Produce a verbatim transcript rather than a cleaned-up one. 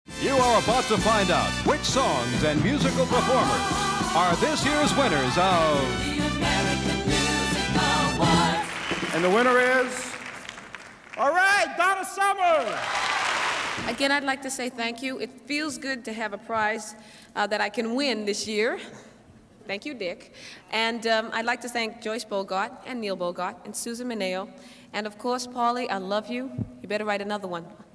You are about to find out which songs and musical performers are this year's winners of the American Music Awards. And the winner is, all right, Donna Summer. Again, I'd like to say thank you. It feels good to have a prize uh, that I can win this year. Thank you, Dick. And um, I'd like to thank Joyce Bogart and Neil Bogart and Susan Mineo. And of course, Paulie, I love you. You better write another one.